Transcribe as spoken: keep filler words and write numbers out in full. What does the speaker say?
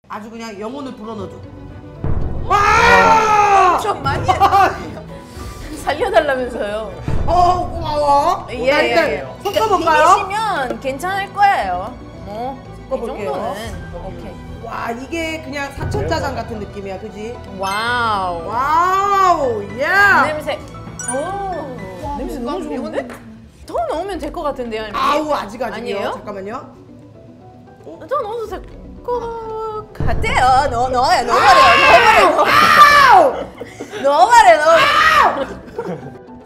아주 그냥 영혼을 불어넣어줘. 와! 좀 많이 살려달라면서요. 어 고마워. 예, 자, 예, 일단 예. 섞어볼까요? 비비시면 괜찮을 거예요. 뭐, 이 섞어볼게요. 정도는. 오케이. 와 이게 그냥 사천짜장 같은 느낌이야, 그지? 와우. 와우, 야! 냄새. 오, 냄새 너무 좋은데? 더 넣으면 될 것 같은데요? 할머니? 아우 아직 아직이요. 아니에요? 잠깐만요. 더 넣어도 될 것 같아요. 넣어, 넣어요, 넣어버려, 넣어버려, 와우! 넣어버려, 넣어버려.